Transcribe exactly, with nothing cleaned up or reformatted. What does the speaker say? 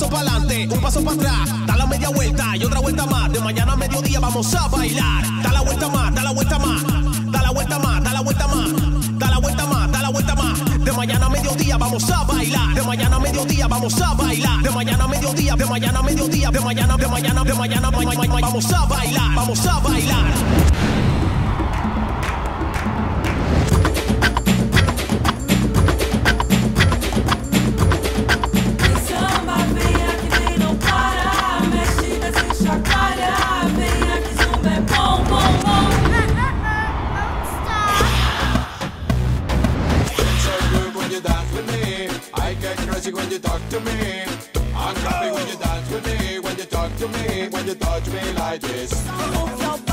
paso para adelante, un paso para atrás, da la media vuelta y otra vuelta más. De mañana a mediodía vamos a bailar. Da la vuelta más, da la vuelta más, da la vuelta más, da la vuelta más, da la vuelta más, da la vuelta más. De mañana a mediodía vamos a bailar. De mañana a mediodía vamos a bailar. De mañana a mediodía, de mañana a mediodía, de mañana, de mañana, de mañana, ma- ma- ma- vamos a bailar, vamos a bailar. When you talk to me, I'm happy when you dance with me. When you talk to me, when you touch me like this.